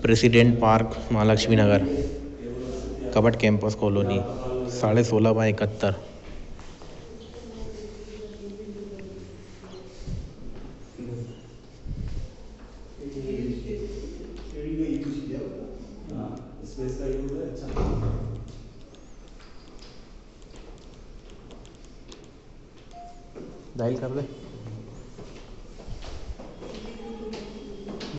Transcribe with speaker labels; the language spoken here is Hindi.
Speaker 1: प्रेसिडेंट पार्क महालक्ष्मी नगर कबट कैंपस कॉलोनी 16.5 बाय 71। डायल कर दे।